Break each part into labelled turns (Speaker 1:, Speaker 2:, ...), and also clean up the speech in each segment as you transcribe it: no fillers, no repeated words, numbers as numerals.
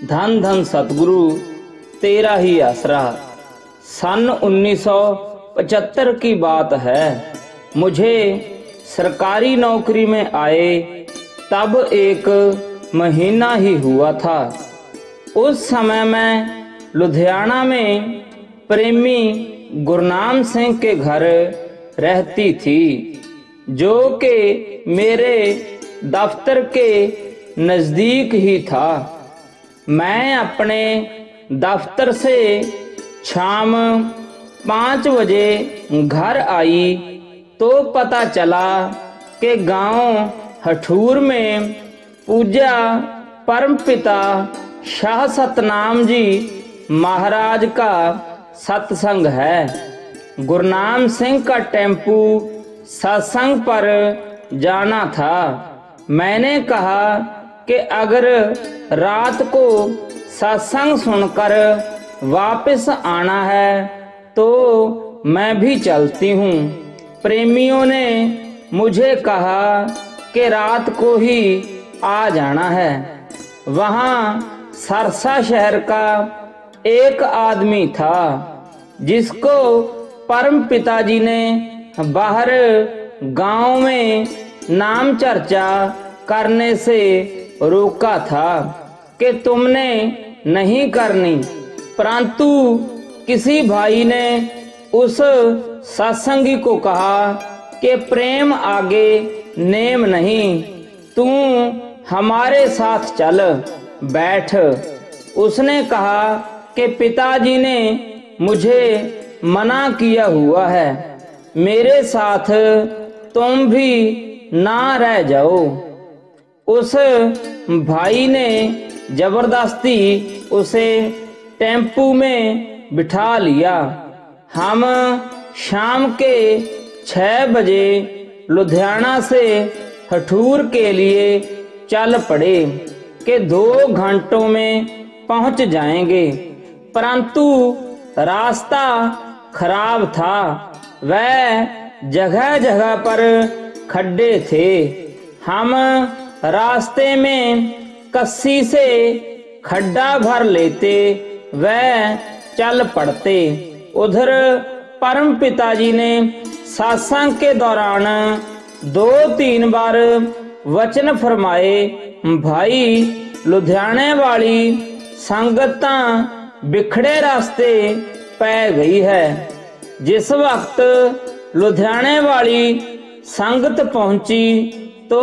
Speaker 1: धन धन सतगुरु तेरा ही आसरा। सन 1975 की बात है। मुझे सरकारी नौकरी में आए तब 1 महीना ही हुआ था। उस समय मैं लुधियाना में प्रेमी गुरनाम सिंह के घर रहती थी, जो कि मेरे दफ्तर के नज़दीक ही था। मैं अपने दफ्तर से शाम 5 बजे घर आई तो पता चला कि गांव हठूर में पूज्य परमपिता शाह सतनाम जी महाराज का सत्संग है। गुरनाम सिंह का टेम्पू सत्संग पर जाना था। मैंने कहा कि अगर रात को सत्संग सुनकर वापस आना है तो मैं भी चलती हूँ। प्रेमियों ने मुझे कहा कि रात को ही आ जाना है। वहाँ सरसा शहर का एक आदमी था जिसको परम पिताजी ने बाहर गांव में नाम चर्चा करने से रोका था कि तुमने नहीं करनी, परंतु किसी भाई ने उस सत्संगी को कहा कि प्रेम आगे नेम नहीं, तू हमारे साथ चल बैठ। उसने कहा कि पिताजी ने मुझे मना किया हुआ है, मेरे साथ तुम भी ना रह जाओ। उस भाई ने जबरदस्ती उसे टेम्पू में बिठा लिया। हम शाम के 6 बजे लुधियाना से हठूर के लिए चल पड़े कि 2 घंटों में पहुंच जाएंगे, परंतु रास्ता खराब था। वह जगह जगह पर खड्डे थे। हम रास्ते में कस्सी से खड्डा भर लेते, वह चल पड़ते। उधर परम पिताजी ने सत्संग के दौरान 2-3 बार वचन फरमाए, भाई लुधियाने वाली संगतां बिखड़े रास्ते पै गई है। जिस वक्त लुधियाने वाली संगत पहुंची तो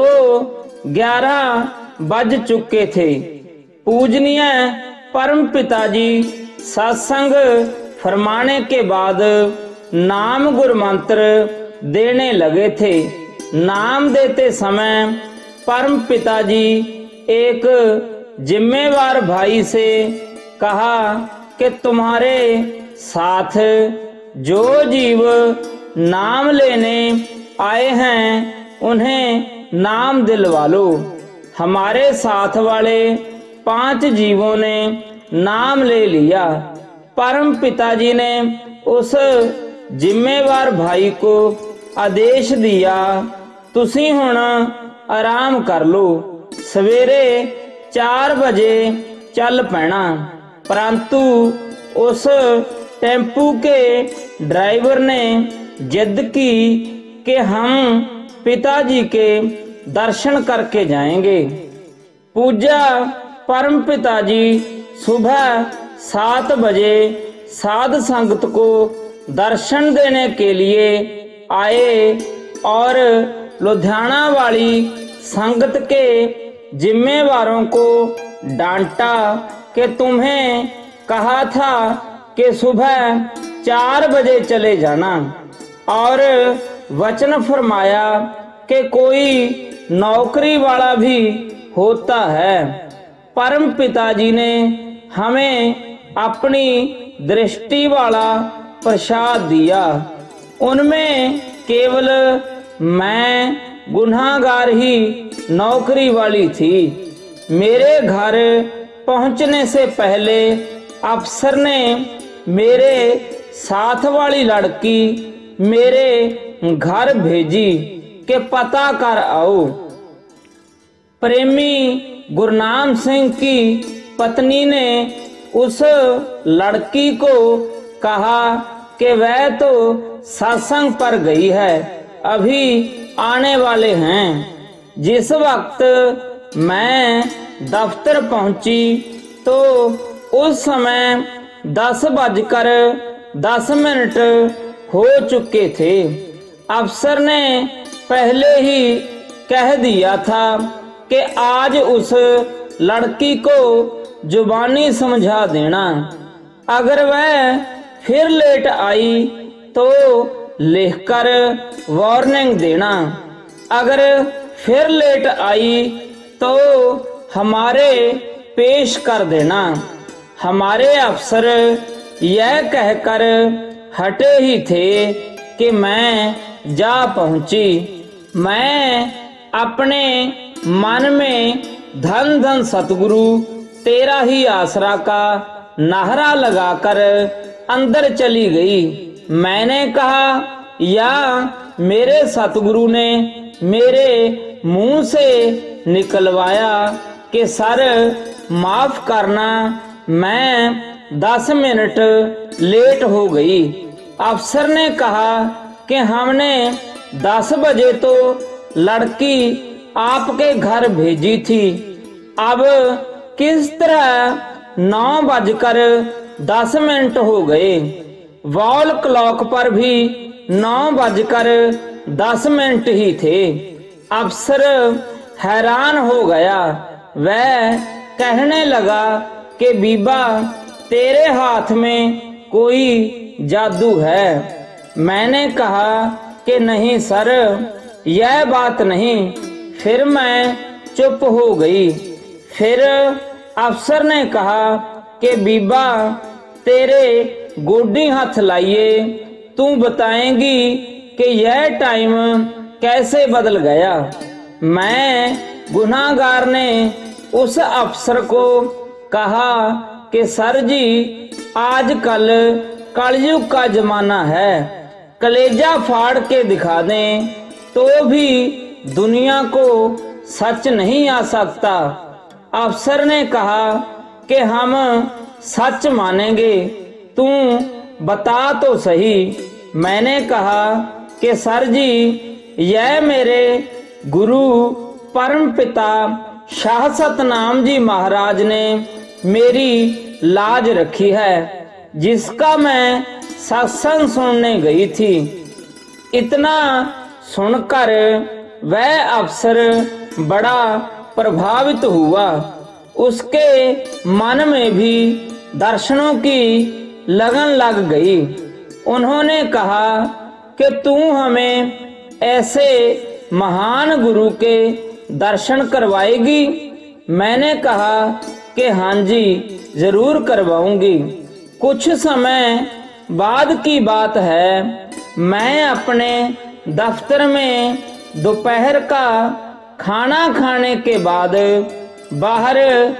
Speaker 1: 11 बज चुके थे। पूजनीय परम पिताजी सत्संग फरमाने के बाद नाम गुरमंत्र देने लगे थे। नाम देते समय परम पिताजी एक जिम्मेवार भाई से कहा कि तुम्हारे साथ जो जीव नाम लेने आए हैं उन्हें नाम दिलवा लो। हमारे साथ वाले 5 जीवों ने नाम ले लिया। परम पिताजी ने उस जिम्मेवार भाई को आदेश दिया, तुसी हुण आराम कर लो, सवेरे 4 बजे चल पैना। परंतु उस टेम्पू के ड्राइवर ने जिद की कि हम पिताजी के दर्शन करके जाएंगे। पूज्य परम पिताजी सुबह 7 बजे साध संगत को दर्शन देने के लिए आए और लुधियाना वाली संगत के जिम्मेवारों को डांटा कि तुम्हें कहा था कि सुबह 4 बजे चले जाना और वचन फरमाया कि कोई नौकरी वाला भी होता है। परम पिताजी ने हमें अपनी दृष्टि वाला प्रसाद दिया। उनमें केवल मैं गुनाहगार ही नौकरी वाली थी। मेरे घर पहुंचने से पहले अफसर ने मेरे साथ वाली लड़की मेरे घर भेजी कि पता कर आओ। प्रेमी गुरनाम सिंह की पत्नी ने उस लड़की को कहा कि वह तो सत्संग पर गई है, अभी आने वाले हैं। जिस वक्त मैं दफ्तर पहुंची तो उस समय 10:10 हो चुके थे। अफसर ने पहले ही कह दिया था कि आज उस लड़की को जुबानी समझा देना, अगर वह फिर लेट आई तो लिखकर वार्निंग देना, अगर फिर लेट आई तो हमारे पेश कर देना। हमारे अफसर यह कहकर हटे ही थे कि मैं जा पहुंची। मैं अपने मन में धन धन सतगुरु तेरा ही आसरा का नारा लगाकर अंदर चली गई। मैंने कहा, या मेरे सतगुरु ने मेरे मुंह से निकलवाया कि सर माफ करना, मैं 10 मिनट लेट हो गई। अफसर ने कहा कि हमने 10 बजे तो लड़की आपके घर भेजी थी, अब किस तरह 9:10 हो गए। वॉल क्लॉक पर भी 9:10 ही थे। अफसर हैरान हो गया। वह कहने लगा कि बीबा तेरे हाथ में कोई जादू है। मैंने कहा कि नहीं सर, यह बात नहीं। फिर मैं चुप हो गई। फिर अफसर ने कहा कि बीबा तेरे गोडी हाथ लाइए, तू बताएंगी कि यह टाइम कैसे बदल गया। मैं गुनाहगार ने उस अफसर को कहा कि सर जी, आजकल कलयुग का जमाना है, कलेजा फाड़ के दिखा दें तो भी दुनिया को सच नहीं आ सकता। अफसर ने कहा कि हम सच मानेंगे, तू बता तो सही। मैंने कहा कि सर जी, यह मेरे गुरु परम पिता शाह सतनाम जी महाराज ने मेरी लाज रखी है, जिसका मैं सत्संग सुनने गई थी। इतना सुनकर वह अफसर बड़ा प्रभावित हुआ। उसके मन में भी दर्शनों की लगन लग गई। उन्होंने कहा कि तू हमें ऐसे महान गुरु के दर्शन करवाएगी। मैंने कहा कि हाँ जी, जरूर करवाऊंगी। कुछ समय बाद की बात है, मैं अपने दफ्तर में दोपहर का खाना खाने के बाद बाहर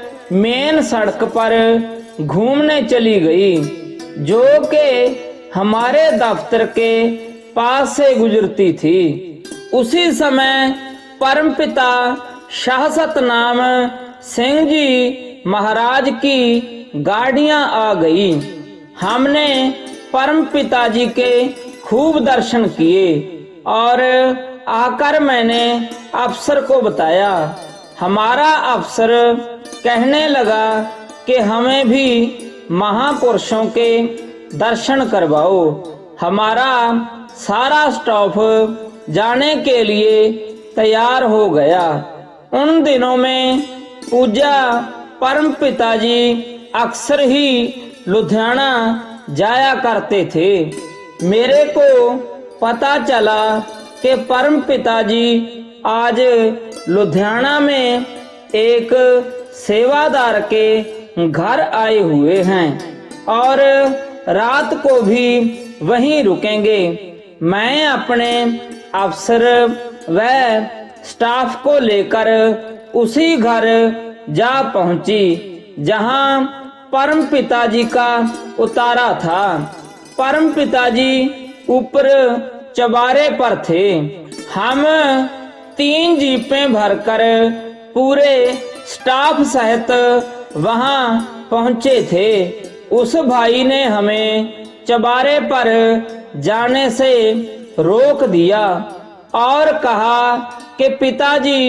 Speaker 1: मेन सड़क पर घूमने चली गई, जो कि हमारे दफ्तर के पास से गुजरती थी। उसी समय परमपिता शाह सतनाम सिंह जी महाराज की गाड़ियां आ गई। हमने परम पिताजी के खूब दर्शन किए और आकर मैंने अफसर को बताया। हमारा अफसर कहने लगा कि हमें भी महापुरुषों के दर्शन करवाओ। हमारा सारा स्टाफ जाने के लिए तैयार हो गया। उन दिनों में पूजा परम पिताजी अक्सर ही लुधियाना जाया करते थे। मेरे को पता चला कि परम पिताजी आज लुधियाना में एक सेवादार के घर आए हुए हैं और रात को भी वहीं रुकेंगे। मैं अपने अफसर व स्टाफ को लेकर उसी घर जा पहुंची जहां परम पिताजी का उतारा था। परम पिताजी ऊपर चबारे पर थे। हम 3 जीपें भरकर पूरे स्टाफ सहित वहां पहुंचे थे। उस भाई ने हमें चबारे पर जाने से रोक दिया और कहा कि पिताजी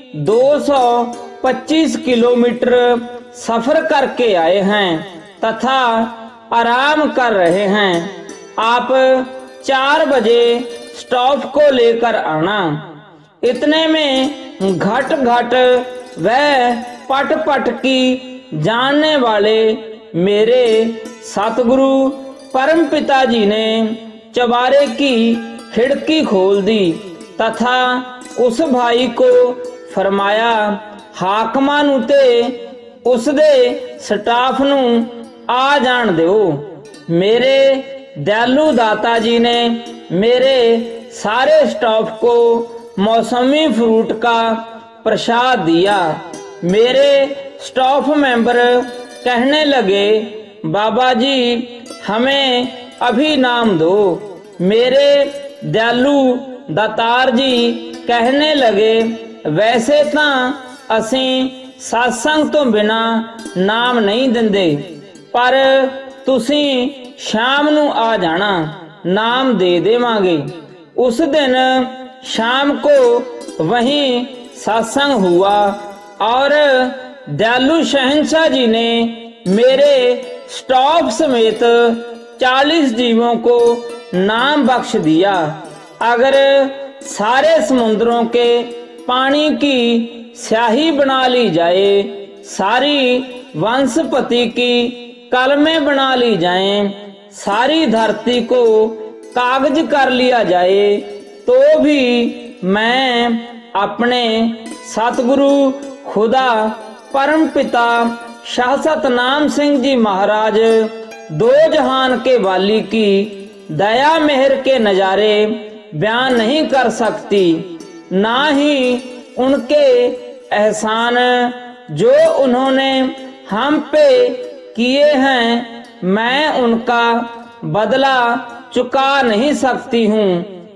Speaker 1: 225 किलोमीटर सफर करके आए हैं तथा आराम कर रहे हैं। आप 4 बजे स्टॉप को लेकर आना। इतने में घट घट वह पट पट की जानने वाले मेरे सतगुरु परम पिताजी ने चबारे की खिड़की खोल दी तथा उस भाई को फरमाया, हाकमां नूं ते उसदे स्टाफ नूं आ जान दिओ। मेरे दयालु दाता जी ने मेरे सारे स्टाफ को मौसमी फ्रूट का प्रसाद दिया। मेरे स्टाफ मेंबर कहने लगे, बाबा जी हमें अभी नाम दो। मेरे दयालु दातार जी कहने लगे, वैसे तां असीं सत्संग तो बिना नाम नहीं दिंदे, पर तुसीं शाम नूं आ जाना, नाम दे देवांगे। उस दिन शाम को वहीं सत्संग हुआ और दयालु शहंशाह जी ने मेरे स्टाफ समेत 40 जीवों को नाम बख्श दिया। अगर सारे समुद्रों के पानी की स्याही बना ली जाए, सारी वंशपति की कलमें बना ली जाएं, सारी धरती को कागज कर लिया जाए, तो भी मैं अपने सतगुरु खुदा परम पिता शाह सतनाम सिंह जी महाराज दो जहान के वाली की दया मेहर के नजारे बयान नहीं कर सकती, ना ही उनके एहसान जो उन्होंने हम पे किए हैं मैं उनका बदला चुका नहीं सकती हूँ।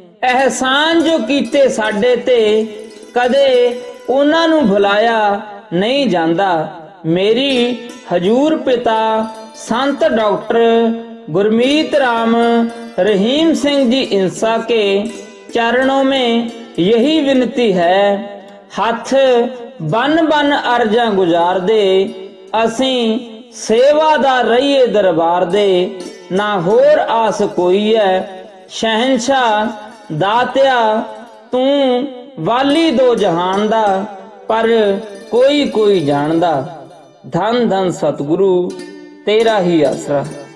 Speaker 1: एहसान जो कीते साडे ते कदे उन्हां नूं भुलाया नहीं जांदा। मेरी हजूर पिता संत डॉक्टर गुरमीत राम रहीम सिंह जी इंसा के चरणों में यही विनती है, हथ बन बन अर्जा गुजार दे, असीं सेवादार रहिए दरबार दे, ना होर आस कोई है। शहनशाह दातिया तू वाली दो जहान दा, पर कोई कोई जानदा। धन धन सतगुरु तेरा ही आसरा।